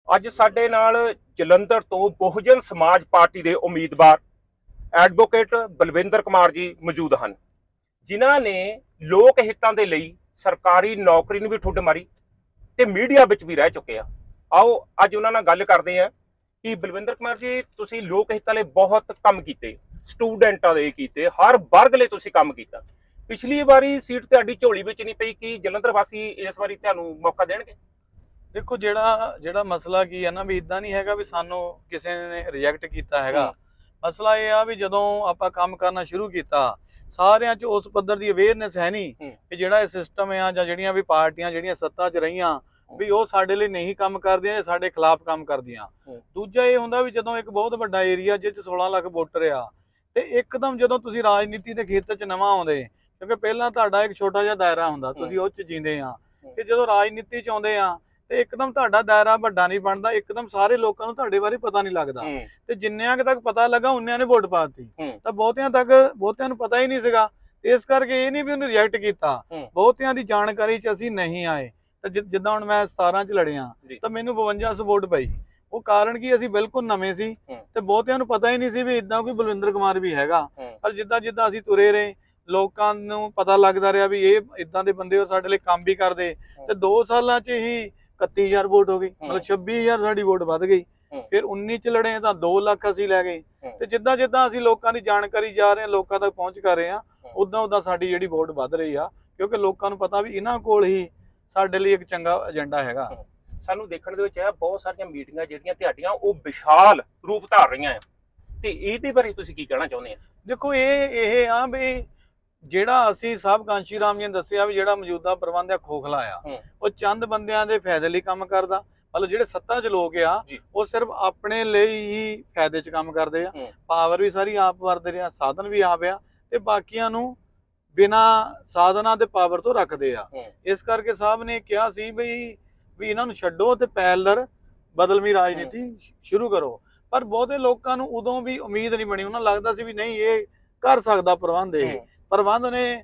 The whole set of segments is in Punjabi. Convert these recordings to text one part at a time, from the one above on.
ਅੱਜ ਸਾਡੇ ਨਾਲ ਜਲੰਧਰ ਤੋਂ ਬਹੁਜਨ ਸਮਾਜ ਪਾਰਟੀ ਦੇ ਉਮੀਦਵਾਰ ਐਡਵੋਕੇਟ ਬਲਵਿੰਦਰ ਕੁਮਾਰ ਜੀ ਮੌਜੂਦ ਹਨ, ਜਿਨ੍ਹਾਂ ਨੇ ਲੋਕ ਹਿੱਤਾਂ ਦੇ ਲਈ ਸਰਕਾਰੀ ਨੌਕਰੀ ਨੂੰ ਵੀ ਠੁੱਡ ਮਾਰੀ ਤੇ ਮੀਡੀਆ ਵਿੱਚ ਵੀ ਰਹਿ ਚੁੱਕੇ ਆ। ਆਓ ਅੱਜ ਉਹਨਾਂ ਨਾਲ ਗੱਲ ਕਰਦੇ ਆ ਕਿ ਬਲਵਿੰਦਰ ਕੁਮਾਰ ਜੀ, ਤੁਸੀਂ ਲੋਕ ਹਿੱਤਾਂ ਲਈ ਬਹੁਤ ਕੰਮ ਕੀਤੇ, ਸਟੂਡੈਂਟਾਂ ਦੇ ਕੀਤੇ, ਹਰ ਵਰਗ ਲਈ ਤੁਸੀਂ ਕੰਮ ਕੀਤਾ। ਪਿਛਲੀ ਵਾਰੀ ਸੀਟ ਤੁਹਾਡੀ ਝੋਲੀ ਵਿੱਚ ਨਹੀਂ ਪਈ, ਕਿ ਜਲੰਧਰ ਵਾਸੀ ਇਸ ਵਾਰੀ ਤੁਹਾਨੂੰ ਮੌਕਾ ਦੇਣਗੇ? देखो ਜਿਹੜਾ ਮਸਲਾ ਕੀ ਹੈ ਨਾ ਵੀ ਇਦਾਂ ਨਹੀਂ ਹੈਗਾ ਵੀ ਸਾਨੂੰ ਕਿਸੇ ਨੇ ਰਿਜੈਕਟ ਕੀਤਾ ਹੈਗਾ। ਮਸਲਾ ਇਹ ਆ ਵੀ ਜਦੋਂ ਆਪਾਂ ਕੰਮ ਕਰਨਾ ਸ਼ੁਰੂ ਕੀਤਾ ਸਾਰਿਆਂ 'ਚ ਉਸ ਪੱਧਰ ਦੀ ਅਵੇਅਰਨੈਸ ਹੈ ਨਹੀਂ ਕਿ ਜਿਹੜਾ ਇਹ ਸਿਸਟਮ ਆ ਜਾਂ ਜਿਹੜੀਆਂ ਵੀ ਪਾਰਟੀਆਂ ਜਿਹੜੀਆਂ ਸੱਤਾ 'ਚ ਰਹੀਆਂ ਵੀ ਉਹ ਸਾਡੇ ਲਈ ਨਹੀਂ ਕੰਮ ਕਰਦੀਆਂ, ਸਾਡੇ ਖਿਲਾਫ ਕੰਮ ਕਰਦੀਆਂ। ਦੂਜਾ ਇਹ ਹੁੰਦਾ ਵੀ ਜਦੋਂ ਇੱਕ ਬਹੁਤ ਵੱਡਾ ਏਰੀਆ ਜਿਸ 'ਚ 16 ਲੱਖ ਵੋਟਰ ਆ ਤੇ ਇੱਕਦਮ ਜਦੋਂ ਤੁਸੀਂ ਰਾਜਨੀਤੀ ਦੇ ਖੇਤਰ 'ਚ ਨਵਾਂ ਆਉਂਦੇ, ਕਿਉਂਕਿ ਪਹਿਲਾਂ ਤੁਹਾਡਾ ਇੱਕ ਛੋਟਾ ਜਿਹਾ ਦਾਇਰਾ ਹੁੰਦਾ, ਤੁਸੀਂ ਉਹ 'ਚ ਜੀਂਦੇ ਆ, ਕਿ ਜਦੋਂ ਰਾਜਨੀਤੀ 'ਚ ਆਉਂਦੇ ਆ ਤੇ ਇੱਕਦਮ ਤੁਹਾਡਾ ਦਾਇਰਾ ਵੱਡਾ ਨਹੀਂ ਬਣਦਾ, ਇੱਕਦਮ ਸਾਰੇ ਲੋਕਾਂ ਨੂੰ ਤੁਹਾਡੇ ਬਾਰੇ ਪਤਾ ਨਹੀਂ ਲੱਗਦਾ ਤੇ ਜਿੰਨਿਆਂ ਤੱਕ ਪਤਾ ਲੱਗਾ ਉਨਿਆਂ ਨੇ ਵੋਟ ਪਾਤੀ ਤਾਂ ਬਹੁਤਿਆਂ ਨੂੰ ਪਤਾ ਹੀ ਨਹੀਂ ਸੀਗਾ। ਇਸ ਕਰਕੇ ਇਹ ਨਹੀਂ ਵੀ ਉਹਨੂੰ ਰਿਜੈਕਟ ਕੀਤਾ, ਬਹੁਤਿਆਂ ਦੀ ਜਾਣਕਾਰੀ 'ਚ ਅਸੀਂ ਨਹੀਂ ਆਏ। ਤਾਂ ਜਿੱਦਾਂ ਹੁਣ ਮੈਂ 17 'ਚ ਲੜਿਆ ਤਾਂ ਮੈਨੂੰ 52 ਵੋਟ ਪਈ। ਉਹ ਕਾਰਨ ਕੀ, ਅਸੀਂ ਬਿਲਕੁਲ ਨਵੇਂ ਸੀ ਤੇ ਬਹੁਤਿਆਂ ਨੂੰ ਪਤਾ ਹੀ ਨਹੀਂ ਸੀ ਵੀ ਇਦਾਂ ਕੋਈ ਬਲਵਿੰਦਰ ਕੁਮਾਰ ਵੀ ਹੈਗਾ। ਪਰ ਜਿੱਦਾਂ ਅਸੀਂ ਤੁਰੇ ਰਹੇ ਲੋਕਾਂ ਨੂੰ ਪਤਾ ਲੱਗਦਾ ਰਿਹਾ ਵੀ ਇਹ ਇਦਾਂ ਦੇ ਬੰਦੇ ਉਹ ਸਾਡੇ ਲਈ ਕੰਮ ਵੀ ਕਰਦੇ ਤੇ 2 ਸਾਲਾਂ 'ਚ ਹੀ 31,000 ਵੋਟ ਹੋ ਗਈ, ਮਤਲਬ 26,000 ਸਾਡੀ ਵੋਟ ਵੱਧ ਗਈ। ਫਿਰ 19 ਚ ਲੜੇ ਤਾਂ 2 ਲੱਖ ਅਸੀਂ ਲੈ ਗਏ ਤੇ ਜਿੱਦਾਂ ਅਸੀਂ ਲੋਕਾਂ ਦੀ ਜਾਣਕਾਰੀ ਜਾ ਰਹੇ ਹਾਂ, ਲੋਕਾਂ ਤੱਕ ਪਹੁੰਚ ਕਰ ਰਹੇ ਹਾਂ, ਉਦਾਂ ਸਾਡੀ ਜਿਹੜੀ ਵੋਟ ਵੱਧ ਰਹੀ ਆ, ਕਿਉਂਕਿ ਲੋਕਾਂ ਨੂੰ ਪਤਾ ਵੀ ਇਹਨਾਂ ਕੋਲ ਹੀ ਸਾਡੇ ਲਈ ਇੱਕ ਚੰਗਾ ਏਜੰਡਾ ਹੈਗਾ। ਸਾਨੂੰ ਦੇਖਣ ਦੇ ਵਿੱਚ ਬਹੁਤ ਸਾਰੀਆਂ ਮੀਟਿੰਗਾਂ ਜਿਹੜੀਆਂ ਤੁਹਾਡੀਆਂ ਉਹ ਵਿਸ਼ਾਲ ਰੂਪ ਧਾਰ ਰਹੀਆਂ ਆ, ਤੇ ਇਹਦੇ ਬਾਰੇ ਤੁਸੀਂ ਕੀ ਕਹਿਣਾ ਚਾਹੁੰਦੇ ਆ? ਦੇਖੋ ਇਹ ਆ ਵੀ ਜਿਹੜਾ ਅਸੀਂ ਸਾਹਿਬ ਕਾਂਸ਼ੀ ਰਾਮ ਜੀ ਨੇ ਦੱਸਿਆ ਵੀ ਜਿਹੜਾ ਮੌਜੂਦਾ ਪ੍ਰਬੰਧ ਆ ਖੋਖਲਾ ਆ, ਉਹ ਚੰਦ ਬੰਦਿਆਂ ਦੇ ਫਾਇਦੇ ਲਈ ਕੰਮ ਕਰਦਾ। ਮਤਲਬ ਜਿਹੜੇ ਸੱਤਾ 'ਚ ਲੋਕ ਆ ਉਹ ਸਿਰਫ ਆਪਣੇ ਲਈ ਹੀ ਫਾਇਦੇ 'ਚ ਕੰਮ ਕਰਦੇ ਆ, ਪਾਵਰ ਵੀ ਸਾਰੀ ਆਪ ਵਰਤਦੇ ਆ, ਸਾਧਨ ਵੀ ਆਪ ਆ ਤੇ ਬਾਕੀਆਂ ਨੂੰ ਬਿਨਾਂ ਸਾਧਨਾਂ ਤੇ ਪਾਵਰ ਤੋਂ ਰੱਖਦੇ ਆ। ਇਸ ਕਰਕੇ ਸਾਹਿਬ ਨੇ ਕਿਹਾ ਸੀ ਵੀ ਇਹਨਾਂ ਨੂੰ ਛੱਡੋ ਤੇ ਪੈਰਲਰ ਬਦਲਵੀਂ ਰਾਜਨੀਤੀ ਸ਼ੁਰੂ ਕਰੋ। ਪਰ ਬਹੁਤੇ ਲੋਕਾਂ ਨੂੰ ਉਦੋਂ ਵੀ ਉਮੀਦ ਨਹੀਂ ਬਣੀ, ਉਹਨਾਂ ਲੱਗਦਾ ਸੀ ਵੀ ਨਹੀਂ ਇਹ ਕਰ ਸਕਦਾ ਪ੍ਰਬੰਧ। ਇਹ ਪ੍ਰਬੰਧ ਨੇ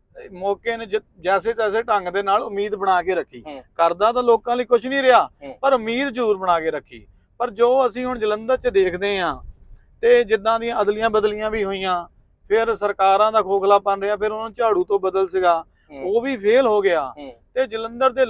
ਮੌਕੇ ਨੇ ਜੈਸੇ ਤੈਸੇ ਢੰਗ ਦੇ ਨਾਲ ਉਮੀਦ ਬਣਾ ਕੇ ਰੱਖੀ, ਕਰਦਾ ਤਾਂ ਲੋਕਾਂ ਲਈ ਕੁਝ ਨਹੀਂ ਰਿਹਾ ਪਰ ਉਮੀਦ ਜ਼ਰੂਰ ਬਣਾ ਕੇ ਰੱਖੀ। ਪਰ ਜੋ ਅਸੀਂ ਹੁਣ ਜਲੰਧਰ 'ਚ ਦੇਖਦੇ ਆ ਤੇ ਜਿੱਦਾਂ ਦੀਆਂ ਅਦਲੀਆਂ ਬਦਲੀਆਂ ਵੀ ਹੋਈਆਂ, ਫਿਰ ਸਰਕਾਰਾਂ ਦਾ ਖੋਖਲਾਪਨ ਰਿਹਾ, ਫਿਰ ਉਹਨਾਂ ਨੂੰ ਝਾੜੂ ਤੋਂ ਬਦਲ ਸੀਗਾ ਉਹ ਵੀ ਫੇਲ ਹੋ ਗਿਆ ਤੇ ਜਲੰਧਰ ਦੇ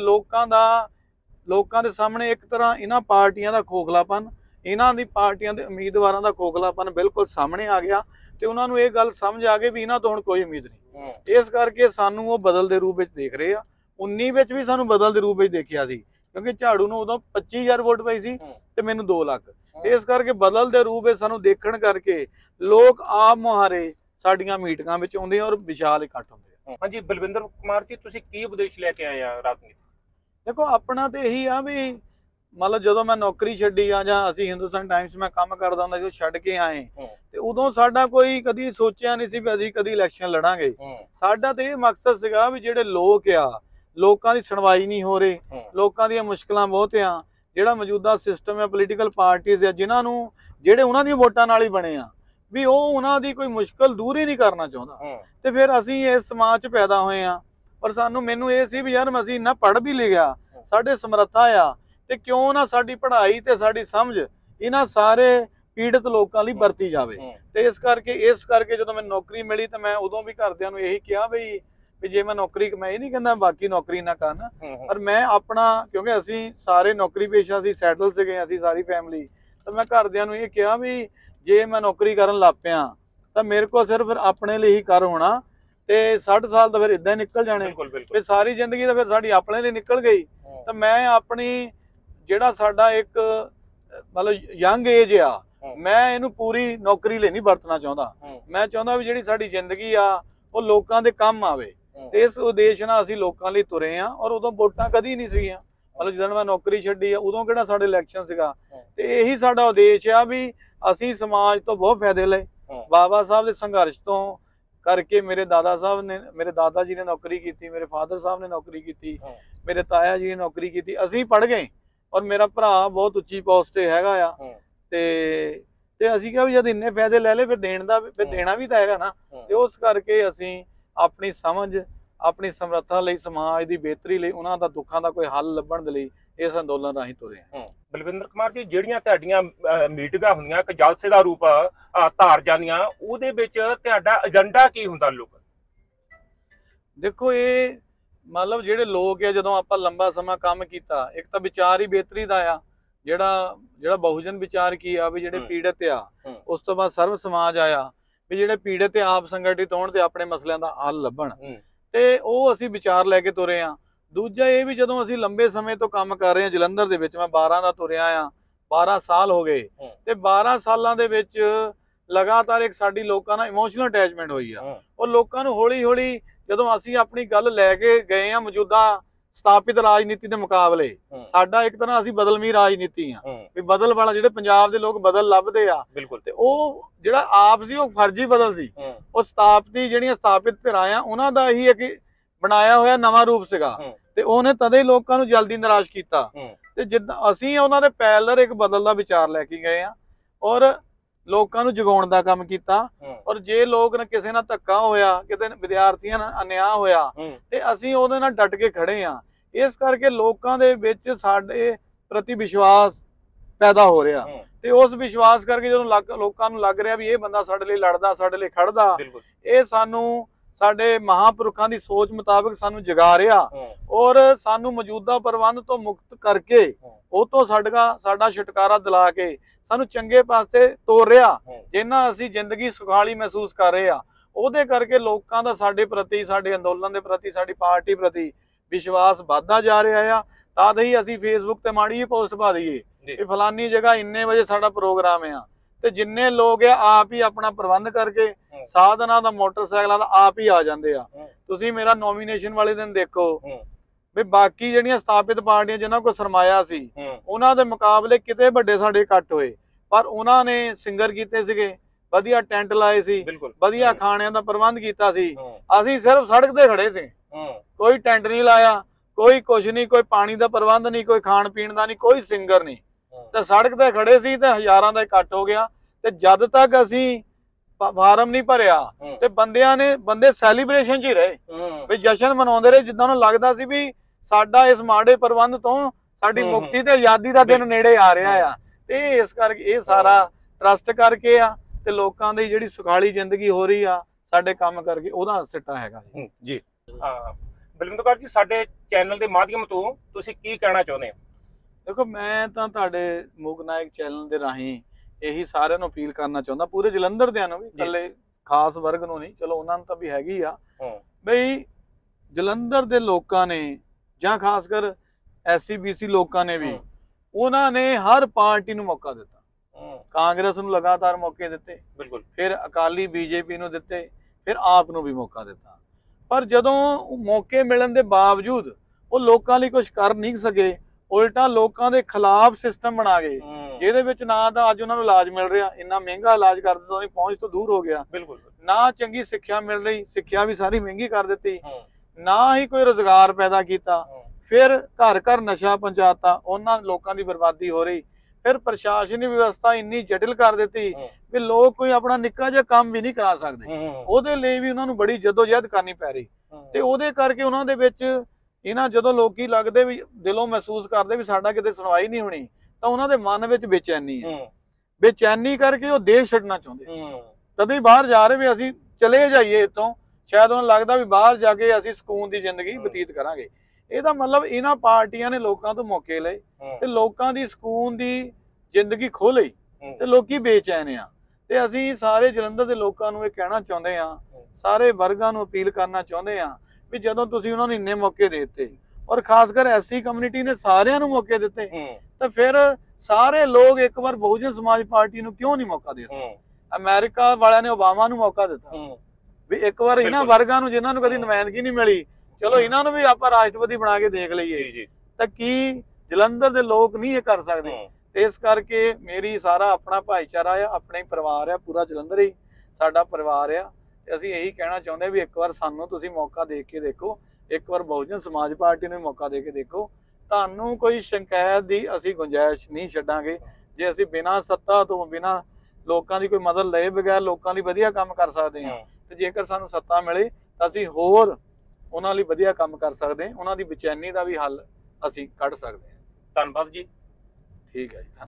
ਲੋਕਾਂ ਦੇ ਸਾਹਮਣੇ ਇੱਕ ਤਰ੍ਹਾਂ ਇਹਨਾਂ ਪਾਰਟੀਆਂ ਦਾ ਖੋਖਲਾਪਨ, ਇਹਨਾਂ ਦੀ ਪਾਰਟੀਆਂ ਦੇ ਉਮੀਦਵਾਰਾਂ ਦਾ ਖੋਖਲਾਪਨ ਬਿਲਕੁਲ ਸਾਹਮਣੇ ਆ ਗਿਆ ਤੇ ਉਹਨਾਂ ਨੂੰ ਇਹ ਗੱਲ ਸਮਝ ਆ ਗਈ ਵੀ ਇਹਨਾਂ ਤੋਂ ਹੁਣ ਕੋਈ ਉਮੀਦ ਨਹੀਂ। ਇਸ ਕਰਕੇ ਸਾਨੂੰ ਉਹ ਬਦਲ ਦੇ ਰੂਪ ਵਿੱਚ ਦੇਖ ਰਹੇ ਆ। 19 ਵਿੱਚ ਵੀ ਸਾਨੂੰ ਬਦਲ ਦੇ ਰੂਪ ਵਿੱਚ ਦੇਖਿਆ ਸੀ, ਕਿਉਂਕਿ ਝਾੜੂ ਨੂੰ ਉਦੋਂ 25,000 ਵੋਟ ਪਈ ਸੀ ਤੇ ਮੈਨੂੰ 2 ਲੱਖ। ਇਸ ਕਰਕੇ ਬਦਲ ਦੇ ਰੂਪ ਵਿੱਚ ਸਾਨੂੰ ਦੇਖਣ ਕਰਕੇ ਲੋਕ ਆਪ ਮੁਹਾਰੇ ਸਾਡੀਆਂ ਮੀਟਿੰਗਾਂ ਵਿੱਚ ਆਉਂਦੇ ਆ ਔਰ ਵਿਸ਼ਾਲ ਇਕੱਠ ਹੁੰਦੇ ਆ। ਹਾਂਜੀ ਬਲਵਿੰਦਰ ਕੁਮਾਰ ਜੀ, ਤੁਸੀਂ ਕੀ ਉਪਦੇਸ਼ ਲੈ ਕੇ ਆਏ ਆ ਰਾਜਨੀਤੀ? ਦੇਖੋ ਆਪਣਾ ਤੇ ਇਹੀ ਆ ਵੀ ਮਤਲਬ ਜਦੋਂ ਮੈਂ ਨੌਕਰੀ ਛੱਡੀ ਆ ਜਾਂ ਅਸੀਂ ਹਿੰਦੁਸਤਾਨ ਟਾਈਮਸ ਮੈਂ ਕੰਮ ਕਰਦਾ ਹੁੰਦਾ ਸੀ, ਛੱਡ ਕੇ ਆਏ ਤੇ ਉਦੋਂ ਸਾਡਾ ਕੋਈ ਕਦੀ ਸੋਚਿਆ ਨਹੀਂ ਸੀ ਵੀ ਅਸੀਂ ਕਦੀ ਇਲੈਕਸ਼ਨ ਲੜਾਂਗੇ। ਸਾਡਾ ਤੇ ਇਹ ਮਕਸਦ ਸੀਗਾ ਵੀ ਜਿਹੜੇ ਲੋਕ ਆ, ਲੋਕਾਂ ਦੀ ਸੁਣਵਾਈ ਨਹੀਂ ਹੋ ਰਹੀ, ਲੋਕਾਂ ਦੀਆਂ ਮੁਸ਼ਕਲਾਂ ਬਹੁਤ ਆ, ਜਿਹੜਾ ਮੌਜੂਦਾ ਸਿਸਟਮ ਹੈ ਪੋਲੀਟੀਕਲ ਪਾਰਟੀਆਂ ਆ ਜਿਨ੍ਹਾਂ ਨੂੰ ਜਿਹੜੇ ਉਹਨਾਂ ਦੀਆਂ ਵੋਟਾਂ ਨਾਲ ਹੀ ਬਣੇ ਆ, ਵੀ ਉਹ ਉਹਨਾਂ ਦੀ ਕੋਈ ਮੁਸ਼ਕਲ ਦੂਰ ਹੀ ਨਹੀਂ ਕਰਨਾ ਚਾਹੁੰਦਾ। ਤੇ ਫਿਰ ਅਸੀਂ ਇਸ ਸਮਾਜ 'ਚ ਪੈਦਾ ਹੋਏ ਆ। ਪਰ ਮੈਨੂੰ ਇਹ ਸੀ ਵੀ ਯਾਰ ਅਸੀਂ ਇੰਨਾ ਪੜ੍ਹ ਵੀ ਲਿਆ, ਸਾਡੇ ਸਮਰੱਥਾ ਆ, ਤੇ ਕਿਉਂ ਨਾ ਸਾਡੀ ਪੜ੍ਹਾਈ ਤੇ ਸਾਡੀ ਸਮਝ ਇਹਨਾਂ ਸਾਰੇ ਪੀੜਤ ਲੋਕਾਂ ਲਈ ਵਰਤੀ ਜਾਵੇ। ਤੇ ਇਸ ਕਰਕੇ ਜਦੋਂ ਮੈਨੂੰ ਨੌਕਰੀ ਮਿਲੀ ਤਾਂ ਮੈਂ ਉਦੋਂ ਵੀ ਘਰਦਿਆਂ ਨੂੰ ਇਹੀ ਕਿਹਾ ਵੀ ਜੇ ਮੈਂ ਨੌਕਰੀ, ਮੈਂ ਇਹ ਨਹੀਂ ਕਹਿੰਦਾ ਬਾਕੀ ਨੌਕਰੀ ਨਾ ਕਰਨ, ਪਰ ਮੈਂ ਆਪਣਾ, ਕਿਉਂਕਿ ਅਸੀਂ ਸਾਰੇ ਨੌਕਰੀ ਪੇਸ਼ਾ ਸੀ, ਸੈਟਲ ਸੀਗੇ ਅਸੀਂ ਸਾਰੀ ਫੈਮਿਲੀ, ਤਾਂ ਮੈਂ ਘਰਦਿਆਂ ਨੂੰ ਇਹ ਕਿਹਾ ਵੀ ਜੇ ਮੈਂ ਨੌਕਰੀ ਕਰਨ ਲੱਗ ਪਿਆ ਤਾਂ ਮੇਰੇ ਕੋਲ ਸਿਰਫ ਆਪਣੇ ਲਈ ਹੀ ਕਰ ਹੋਣਾ ਤੇ 60 ਸਾਲ ਤਾਂ ਫਿਰ ਇਦਾਂ ਹੀ ਨਿਕਲ ਜਾਣੇ, ਤੇ ਸਾਰੀ ਜ਼ਿੰਦਗੀ ਤਾਂ ਫਿਰ ਸਾਡੀ ਆਪਣੇ ਲਈ ਨਿਕਲ ਗਈ। ਤਾਂ ਮੈਂ ਆਪਣੀ ਜਿਹੜਾ ਸਾਡਾ ਇੱਕ ਮਤਲਬ ਯੰਗ ਏਜ ਆ, ਮੈਂ ਇਹਨੂੰ ਪੂਰੀ ਨੌਕਰੀ ਲਈ ਨਹੀਂ ਵਰਤਣਾ ਚਾਹੁੰਦਾ। ਮੈਂ ਚਾਹੁੰਦਾ ਵੀ ਜਿਹੜੀ ਸਾਡੀ ਜ਼ਿੰਦਗੀ ਆ ਉਹ ਲੋਕਾਂ ਦੇ ਕੰਮ ਆਵੇ ਤੇ ਇਸ ਉਦੇਸ਼ ਨਾਲ ਅਸੀਂ ਲੋਕਾਂ ਲਈ ਤੁਰੇ ਆ। ਔਰ ਉਦੋਂ ਵੋਟਾਂ ਕਦੀ ਨਹੀਂ ਸੀਗੀਆਂ, ਮਤਲਬ ਜਦੋਂ ਮੈਂ ਨੌਕਰੀ ਛੱਡੀ ਆ ਉਦੋਂ ਕਿਹੜਾ ਸਾਡੇ ਇਲੈਕਸ਼ਨ ਸੀਗਾ। ਤੇ ਇਹੀ ਸਾਡਾ ਉਦੇਸ਼ ਆ ਵੀ ਅਸੀਂ ਸਮਾਜ ਤੋਂ ਬਹੁਤ ਫਾਇਦੇ ਲਏ। ਬਾਬਾ ਸਾਹਿਬ ਦੇ ਸੰਘਰਸ਼ ਤੋਂ ਕਰਕੇ ਮੇਰੇ ਦਾਦਾ ਜੀ ਨੇ ਨੌਕਰੀ ਕੀਤੀ, ਮੇਰੇ ਫਾਦਰ ਸਾਹਿਬ ਨੇ ਨੌਕਰੀ ਕੀਤੀ, ਮੇਰੇ ਤਾਇਆ ਜੀ ਨੇ ਨੌਕਰੀ ਕੀਤੀ, ਅਸੀਂ ਪੜ੍ਹ ਗਏ ਔਰ ਮੇਰਾ ਭਰਾ ਬਹੁਤ ਉੱਚੀ ਪੋਸਟ ਤੇ ਹੈਗਾ ਆ। ਤੇ ਅਸੀਂ ਕਿਹਾ ਵੀ ਜਦ ਇੰਨੇ ਫਾਇਦੇ ਲੈ ਲਏ ਫਿਰ ਦੇਣਾ ਵੀ ਤਾਂ ਹੈਗਾ ਨਾ। ਤੇ ਉਸ ਕਰਕੇ ਅਸੀਂ ਆਪਣੀ ਸਮਝ, ਆਪਣੀ ਸਮਰੱਥਾ ਲਈ, ਸਮਾਜ ਦੀ ਬਿਹਤਰੀ ਲਈ, ਉਹਨਾਂ ਦਾ ਦੁੱਖਾਂ ਦਾ ਕੋਈ ਹੱਲ ਲੱਭਣ ਦੇ ਲਈ ਇਸ ਅੰਦੋਲਨ ਰਾਹੀਂ ਤੁਰੇ ਹਾਂ। ਬਲਵਿੰਦਰ ਕੁਮਾਰ ਜੀ, ਜਿਹੜੀਆਂ ਤੁਹਾਡੀਆਂ ਮੀਟਿੰਗਾਂ ਹੁੰਦੀਆਂ ਕਿ ਜਲਸੇ ਦਾ ਰੂਪ ਧਾਰ ਜਾਂਦੀਆਂ, ਉਹਦੇ ਵਿੱਚ ਤੁਹਾਡਾ ਏਜੰਡਾ ਕੀ ਹੁੰਦਾ? ਲੋਕ ਦੇਖੋ, ਇਹ ਮਤਲਬ ਜਿਹੜੇ ਲੋਕ ਆ, ਜਦੋਂ ਆਪਾਂ ਲੰਬਾ ਸਮਾਂ ਕੰਮ ਕੀਤਾ, ਇੱਕ ਤਾਂ ਵਿਚਾਰ ਹੀ ਬਿਹਤਰੀ ਦਾ ਆ, ਜਿਹੜਾ ਬਹੁਜਨ ਵਿਚਾਰ ਕੀ ਆ ਵੀ ਜਿਹੜੇ ਪੀੜਤ ਆ, ਉਸ ਤੋਂ ਬਾਅਦ ਸਰਵ ਸਮਾਜ ਆਇਆ ਵੀ ਜਿਹੜੇ ਪੀੜਤ ਆਪ ਸੰਗਠਿਤ ਹੋਣ ਤੇ ਆਪਣੇ ਮਸਲਿਆਂ ਦਾ ਹੱਲ ਲੱਭਣ, ਤੇ ਉਹ ਅਸੀਂ ਵਿਚਾਰ ਲੈ ਕੇ ਤੁਰੇ ਆ। ਦੂਜਾ ਇਹ ਵੀ ਜਦੋਂ ਅਸੀਂ ਲੰਬੇ ਸਮੇਂ ਤੋਂ ਕੰਮ ਕਰ ਰਹੇ ਹਾਂ ਜਲੰਧਰ ਦੇ ਵਿੱਚ, ਮੈਂ 12 ਦਾ ਤੁਰਿਆ ਆ, 12 ਸਾਲ ਹੋ ਗਏ, ਤੇ 12 ਸਾਲਾਂ ਦੇ ਵਿੱਚ ਲਗਾਤਾਰ ਇੱਕ ਸਾਡੀ ਲੋਕਾਂ ਨਾਲ ਇਮੋਸ਼ਨਲ ਅਟੈਚਮੈਂਟ ਹੋਈ ਆ। ਉਹ ਲੋਕਾਂ ਨੂੰ ਹੌਲੀ ਹੌਲੀ ਜਦੋਂ ਅਸੀਂ ਆਪਣੀ ਗੱਲ ਲੈ ਕੇ ਗਏ ਆ ਮੌਜੂਦਾ ਸਥਾਪਿਤ ਰਾਜਨੀਤੀ ਦੇ ਮੁਕਾਬਲੇ, ਸਾਡਾ ਇੱਕ ਤਰ੍ਹਾਂ ਅਸੀਂ ਬਦਲਵੀਂ ਰਾਜਨੀਤੀ ਆ ਵੀ ਬਦਲ ਵਾਲਾ, ਜਿਹੜੇ ਪੰਜਾਬ ਦੇ ਲੋਕ ਬਦਲ ਲੱਭਦੇ ਆ, ਤੇ ਉਹ ਜਿਹੜਾ ਆਪ ਸੀ ਉਹ ਫਰਜ਼ੀ ਬਦਲ ਸੀ। ਉਹ ਜਿਹੜੀਆਂ ਸਥਾਪਿਤ ਧਿਰਾਂ ਆ ਉਹਨਾਂ ਦਾ ਹੀ ਇੱਕ ਬਣਾਇਆ ਹੋਇਆ ਨਵਾਂ ਰੂਪ ਸੀਗਾ, ਤੇ ਉਹਨੇ ਤਦੇ ਲੋਕਾਂ ਨੂੰ ਜਲਦੀ ਨਿਰਾਸ਼ ਕੀਤਾ। ਤੇ ਜਿੱਦਾਂ ਅਸੀਂ ਉਹਨਾਂ ਦੇ ਪੈਰਲਰ ਇੱਕ ਬਦਲ ਦਾ ਵਿਚਾਰ ਲੈ ਕੇ ਗਏ ਆ ਔਰ ਲੋਕਾਂ ਨੂੰ ਜਗਾਉਣ ਦਾ ਕੰਮ ਕੀਤਾ। ਔਰ ਜੇ ਲੋਕ ਕਿਸੇ ਨਾਲ ਧੱਕਾ ਹੋਇਆ, ਕਿਤੇ ਵਿਦਿਆਰਥੀਆਂ ਨਾਲ ਅਨਿਆਂ ਹੋਇਆ, ਤੇ ਅਸੀਂ ਉਹਦੇ ਨਾਲ ਡਟ ਕੇ ਖੜੇ ਆ। ਇਸ ਕਰਕੇ ਲੋਕਾਂ ਦੇ ਵਿੱਚ ਸਾਡੇ ਪ੍ਰਤੀ ਵਿਸ਼ਵਾਸ ਪੈਦਾ ਹੋ ਰਿਹਾ, ਤੇ ਉਸ ਵਿਸ਼ਵਾਸ ਕਰਕੇ ਜਦੋਂ ਲੋਕਾਂ ਨੂੰ ਲੱਗ ਰਿਹਾ ਵੀ ਇਹ ਬੰਦਾ ਸਾਡੇ ਲਈ ਲੜਦਾ, ਸਾਡੇ ਲਈ ਖੜਦਾ, ਇਹ ਸਾਨੂੰ ਸਾਡੇ ਮਹਾਂਪੁਰਖਾਂ ਦੀ ਸੋਚ ਮੁਤਾਬਕ ਸਾਨੂੰ ਜਗਾ ਰਿਹਾ ਔਰ ਸਾਨੂੰ ਮੌਜੂਦਾ ਪ੍ਰਬੰਧ ਤੋਂ ਮੁਕਤ ਕਰਕੇ ਉਹ ਤੋਂ ਸਾਡਾ ਛੁਟਕਾਰਾ ਦਿਲਾ ਕੇ ਸਾਨੂੰ ਚੰਗੇ ਪਾਸੇ ਤੋਰ ਰਿਹਾ, ਜਿੰਨਾ ਅਸੀਂ ਜ਼ਿੰਦਗੀ ਸੁਖਾਲੀ ਮਹਿਸੂਸ ਕਰ ਰਹੇ ਆ। ਉਹਦੇ ਕਰਕੇ ਲੋਕਾਂ ਦਾ ਸਾਡੇ ਪ੍ਰਤੀ, ਸਾਡੇ ਅੰਦੋਲਨ ਦੇ ਪ੍ਰਤੀ, ਸਾਡੀ ਪਾਰਟੀ ਪ੍ਰਤੀ ਵਿਸ਼ਵਾਸ ਵੱਧਦਾ ਜਾ ਰਿਹਾ ਆ। ਤਦ ਹੀ ਅਸੀਂ ਫੇਸਬੁੱਕ ਤੇ ਮਾੜੀ ਜਿਹੀ ਪੋਸਟ ਪਾ ਦਈਏ ਕਿ ਫਲਾਨੀ ਜਗ੍ਹਾ ਇੰਨੇ ਵਜੇ ਸਾਡਾ ਪ੍ਰੋਗਰਾਮ ਆ, ਤੇ ਜਿੰਨੇ ਲੋਕ ਆ ਆਪ ਹੀ ਆਪਣਾ ਪ੍ਰਬੰਧ ਕਰਕੇ ਸਾਧਨਾਂ ਦਾ, ਮੋਟਰਸਾਈਕਲਾਂ ਦਾ ਆਪ ਹੀ ਆ ਜਾਂਦੇ ਆ। ਤੁਸੀਂ ਮੇਰਾ ਨੋਮੀਨੇਸ਼ਨ ਵਾਲੇ ਦਿਨ ਦੇਖੋ ਵੀ ਬਾਕੀ ਜਿਹੜੀਆਂ ਸਥਾਪਿਤ ਪਾਰਟੀਆਂ ਜਿਨ੍ਹਾਂ ਕੋਲ ਸਰਮਾਇਆ ਸੀ, ਉਹਨਾਂ ਦੇ ਮੁਕਾਬਲੇ ਕਿਤੇ ਵੱਡੇ ਸਾਡੇ ਇਕੱਠ ਹੋਏ, ਪਰ ਉਹਨਾਂ ਨੇ ਸਿੰਗਰ ਕੀਤੇ ਸੀਗੇ, ਵਧੀਆ ਟੈਂਟ ਲਾਏ ਸੀ, ਵਧੀਆ ਖਾਣਿਆਂ ਦਾ ਪ੍ਰਬੰਧ ਕੀਤਾ ਸੀ। ਅਸੀਂ ਸਿਰਫ ਸੜਕ ਤੇ ਖੜੇ ਸੀ, ਕੋਈ ਟੈਂਟ ਨਹੀਂ ਲਾਇਆ, ਕੋਈ ਕੁਛ ਨਹੀਂ, ਕੋਈ ਪਾਣੀ ਦਾ ਪ੍ਰਬੰਧ ਨਹੀਂ, ਕੋਈ ਖਾਣ ਪੀਣ ਦਾ ਨਹੀਂ, ਕੋਈ ਸਿੰਗਰ ਨਹੀਂ, ਤੇ ਸੜਕ ਤੇ ਖੜੇ ਸੀ ਤੇ ਹਜ਼ਾਰਾਂ ਦਾ ਇਕੱਠ ਹੋ ਗਿਆ। ਤੇ ਜਦ ਤੱਕ ਅਸੀਂ ਫਾਰਮ ਨਹੀਂ ਭਰਿਆ ਤੇ ਬੰਦੇ ਸੈਲੀਬ੍ਰੇਸ਼ਨ 'ਚ ਹੀ ਰਹੇ ਵੀ ਜਸ਼ਨ ਮਨਾਉਂਦੇ ਰਹੇ, ਜਿੱਦਾਂ ਨੂੰ ਲੱਗਦਾ ਸੀ ਵੀ ਸਾਡਾ ਇਸ ਮਾੜੇ ਪ੍ਰਬੰਧ ਤੋਂ ਸਾਡੀ ਮੁਕਤੀ ਤੇ ਆਜ਼ਾਦੀ ਦਾ ਦਿਨ ਨੇੜੇ ਆ ਰਿਹਾ ਆ। ਤੇ ਇਸ ਕਰਕੇ ਇਹ ਸਾਰਾ ਟਰਸਟ ਕਰਕੇ ਆ, ਤੇ ਲੋਕਾਂ ਦੀ ਜਿਹੜੀ ਸੁਖਾਲੀ ਜ਼ਿੰਦਗੀ ਹੋ ਰਹੀ ਆ ਸਾਡੇ ਕੰਮ ਕਰਕੇ, ਉਹਦਾ ਸਿੱਟਾ ਹੈਗਾ ਜੀ। ਬਲਵਿੰਦਰ ਕੌਰ ਜੀ, ਸਾਡੇ ਚੈਨਲ ਦੇ ਮਾਧਿਅਮ ਤੋਂ ਤੁਸੀਂ ਕੀ ਕਹਿਣਾ ਚਾਹੁੰਦੇ ਹੋ? ਦੇਖੋ, ਮੈਂ ਤਾਂ ਤੁਹਾਡੇ ਮੂਕ ਨਾਇਕ ਚੈਨਲ ਦੇ ਰਾਹੀਂ ਇਹੀ ਸਾਰਿਆਂ ਨੂੰ ਅਪੀਲ ਕਰਨਾ ਚਾਹੁੰਦਾ, ਪੂਰੇ ਜਲੰਧਰ ਦਿਆਂ ਨੂੰ ਵੀ, ਇਕੱਲੇ ਖਾਸ ਵਰਗ ਨੂੰ ਨਹੀਂ, ਚਲੋ ਉਹਨਾਂ ਨੂੰ ਤਾਂ ਵੀ ਹੈਗੀ ਆ, ਬਈ ਜਲੰਧਰ ਦੇ ਲੋਕਾਂ ਨੇ ਜਾਂ ਖਾਸ ਕਰ SC BC ਲੋਕਾਂ ਨੇ ਵੀ, ਉਹਨਾਂ ਨੇ ਹਰ ਪਾਰਟੀ ਨੂੰ ਮੌਕਾ ਦਿੱਤਾ। ਕਾਂਗਰਸ ਨੂੰ ਲਗਾਤਾਰ ਮੌਕੇ ਦਿੱਤੇ, ਫਿਰ ਅਕਾਲੀ BJP ਨੂੰ ਦਿੱਤੇ, ਫਿਰ ਆਪ ਨੂੰ ਵੀ ਮੌਕਾ ਦਿੱਤਾ, ਪਰ ਜਦੋਂ ਮੌਕੇ ਮਿਲਣ ਦੇ ਬਾਵਜੂਦ ਉਹ ਲੋਕਾਂ ਲਈ ਕੁਝ ਕਰ ਨਹੀਂ ਸਕੇ, ਉਲਟਾ ਲੋਕਾਂ ਦੇ ਖਿਲਾਫ ਸਿਸਟਮ ਬਣਾ ਗਏ, ਜਿਹਦੇ ਵਿੱਚ ਨਾ ਤਾਂ ਅੱਜ ਉਹਨਾਂ ਨੂੰ ਇਲਾਜ ਮਿਲ ਰਿਹਾ, ਇੰਨਾ ਮਹਿੰਗਾ ਇਲਾਜ ਕਰ ਦਿੱਤਾ, ਉਹਦੀ ਪਹੁੰਚ ਤੋਂ ਦੂਰ ਹੋ ਗਿਆ, ਨਾ ਚੰਗੀ ਸਿੱਖਿਆ ਮਿਲ ਰਹੀ, ਸਿੱਖਿਆ ਵੀ ਸਾਰੀ ਮਹਿੰਗੀ ਕਰ ਦਿੱਤੀ, ਨਾ ਹੀ ਕੋਈ ਰੁਜ਼ਗਾਰ ਪੈਦਾ ਕੀਤਾ, ਫਿਰ ਘਰ ਘਰ ਨਸ਼ਾ ਪਹੁੰਚਾਤਾ, ਉਹਨਾਂ ਲੋਕਾਂ ਦੀ ਬਰਬਾਦੀ ਹੋ ਰਹੀ, ਫਿਰ ਪ੍ਰਸ਼ਾਸਨਿਕ ਵਿਵਸਥਾ ਇੰਨੀ ਜਟਿਲ ਕਰ ਦਿੱਤੀ ਵੀ ਲੋਕ ਕੋਈ ਆਪਣਾ ਨਿੱਕਾ ਜਿਹਾ ਕੰਮ ਵੀ ਨਹੀਂ ਕਰਾ ਸਕਦੇ, ਉਹਦੇ ਲਈ ਵੀ ਉਹਨਾਂ ਨੂੰ ਬੜੀ ਜਦੋਜਹਿਦ ਕਰਨੀ ਪੈ ਰਹੀ। ਤੇ ਉਹਦੇ ਕਰਕੇ ਉਹਨਾਂ ਦੇ ਵਿੱਚ ਜਦੋਂ ਲੋਕੀ ਲੱਗਦੇ ਵੀ ਦਿਲੋਂ ਮਹਿਸੂਸ ਕਰਦੇ ਵੀ ਸਾਡਾ ਕਿਤੇ ਸੁਣਵਾਈ ਨਹੀਂ ਹੋਣੀ, ਤਾਂ ਉਹਨਾਂ ਦੇ ਮਨ ਵਿੱਚ ਬੇਚੈਨੀ ਹੈ, ਬੇਚੈਨੀ ਕਰਕੇ ਉਹ ਦੇਸ਼ ਛੱਡਣਾ ਚਾਹੁੰਦੇ, ਤਦੇ ਬਾਹਰ ਜਾ ਰਹੇ ਵੀ ਅਸੀਂ ਚਲੇ ਜਾਈਏ ਇੱਥੋਂ, ਸ਼ਾਇਦ ਉਹਨਾਂ ਨੂੰ ਲੱਗਦਾ ਵੀ ਬਾਹਰ ਜਾ ਕੇ ਅਸੀਂ ਸਕੂਨ ਦੀ ਜ਼ਿੰਦਗੀ ਬਤੀਤ ਕਰਾਂਗੇ। ਇਹਦਾ ਮਤਲਬ ਇਹਨਾਂ ਪਾਰਟੀਆਂ ਨੇ ਲੋਕਾਂ ਤੋਂ ਮੌਕੇ ਲਏ ਤੇ ਲੋਕਾਂ ਦੀ ਸਕੂਨ ਦੀ ਜ਼ਿੰਦਗੀ ਖੋਹ ਲਈ, ਤੇ ਲੋਕੀ ਬੇਚੈਨ ਆ। ਤੇ ਅਸੀਂ ਸਾਰੇ ਜਲੰਧਰ ਦੇ ਲੋਕਾਂ ਨੂੰ ਇਹ ਕਹਿਣਾ ਚਾਹੁੰਦੇ ਆ, ਸਾਰੇ ਵਰਗਾਂ ਨੂੰ ਅਪੀਲ ਕਰਨਾ ਚਾਹੁੰਦੇ ਆ ਵੀ ਜਦੋਂ ਤੁਸੀਂ ਉਹਨਾਂ ਨੂੰ ਇੰਨੇ ਮੌਕੇ ਦੇ ਦਿੱਤੇ, ਔਰ ਖਾਸ ਕਰ SC ਕਮਿਊਨਿਟੀ ਨੇ ਸਾਰਿਆਂ ਨੂੰ ਮੌਕੇ ਦਿੱਤੇ, ਤਾਂ ਫਿਰ ਸਾਰੇ ਲੋਕ ਇੱਕ ਵਾਰ ਬਹੁਜਨ ਸਮਾਜ ਪਾਰਟੀ ਨੂੰ ਕਿਉਂ ਨਹੀਂ ਮੌਕਾ ਦੇ ਸਕਦੇ? ਅਮਰੀਕਾ ਵਾਲਿਆਂ ਨੇ ਓਬਾਮਾ ਨੂੰ ਮੌਕਾ ਦਿੱਤਾ ਵੀ ਇੱਕ ਵਾਰ ਇਹਨਾਂ ਵਰਗਾਂ ਨੂੰ ਜਿਨ੍ਹਾਂ ਨੂੰ ਕਦੀ ਨੁਮਾਇੰਦਗੀ ਨਹੀਂ ਮਿਲੀ, ਚਲੋ ਇਹਨਾਂ ਨੂੰ ਵੀ ਆਪਾਂ ਰਾਸ਼ਟਰਪਤੀ ਬਣਾ ਕੇ ਦੇਖ ਲਈਏ, ਤਾਂ ਕੀ ਜਲੰਧਰ ਦੇ ਲੋਕ ਨਹੀਂ ਇਹ ਕਰ ਸਕਦੇ? ਇਸ ਕਰਕੇ ਮੇਰੀ ਸਾਰਾ ਆਪਣਾ ਭਾਈਚਾਰਾ ਆ, ਆਪਣਾ ਹੀ ਪਰਿਵਾਰ ਆ, ਪੂਰਾ ਜਲੰਧਰ ਹੀ ਸਾਡਾ ਪਰਿਵਾਰ ਆ, ਤੇ ਅਸੀਂ ਇਹੀ ਕਹਿਣਾ ਚਾਹੁੰਦੇ ਵੀ ਇੱਕ ਵਾਰ ਸਾਨੂੰ ਤੁਸੀਂ ਮੌਕਾ ਦੇ ਕੇ ਦੇਖੋ, ਇੱਕ ਵਾਰ ਬਹੁਜਨ ਸਮਾਜ ਪਾਰਟੀ ਨੂੰ ਮੌਕਾ ਦੇ ਕੇ ਦੇਖੋ, ਤੁਹਾਨੂੰ ਕੋਈ ਸ਼ਿਕਾਇਤ ਦੀ ਅਸੀਂ ਗੁੰਜਾਇਸ਼ ਨਹੀਂ ਛੱਡਾਂਗੇ। ਜੇ ਅਸੀਂ ਬਿਨਾਂ ਸੱਤਾ ਤੋਂ, ਬਿਨਾਂ ਲੋਕਾਂ ਦੀ ਕੋਈ ਮਦਦ ਲਏ ਬਗੈਰ ਲੋਕਾਂ ਲਈ ਵਧੀਆ ਕੰਮ ਕਰ ਸਕਦੇ ਹਾਂ, ਤੇ ਜੇਕਰ ਸਾਨੂੰ ਸੱਤਾ ਮਿਲੇ ਤਾਂ ਅਸੀਂ ਹੋਰ ਉਹਨਾਂ ਲਈ ਵਧੀਆ ਕੰਮ ਕਰ ਸਕਦੇ ਹਾਂ, ਉਹਨਾਂ ਦੀ ਬੇਚੈਨੀ ਦਾ ਵੀ ਹੱਲ ਅਸੀਂ ਕੱਢ ਸਕਦੇ ਹਾਂ। ਧੰਨਵਾਦ ਜੀ। ਠੀਕ ਹੈ ਜੀ।